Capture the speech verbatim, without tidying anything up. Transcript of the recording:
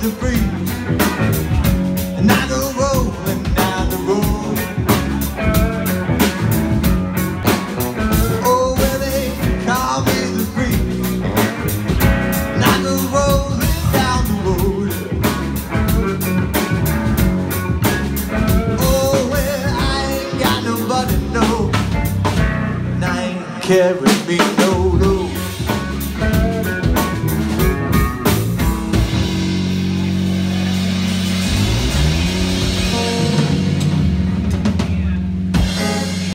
the freak, and I go rolling down the road. Oh, well, they call me the freak, and I go rolling down the road. Oh, well, I ain't got nobody, no, and I ain't carrying me.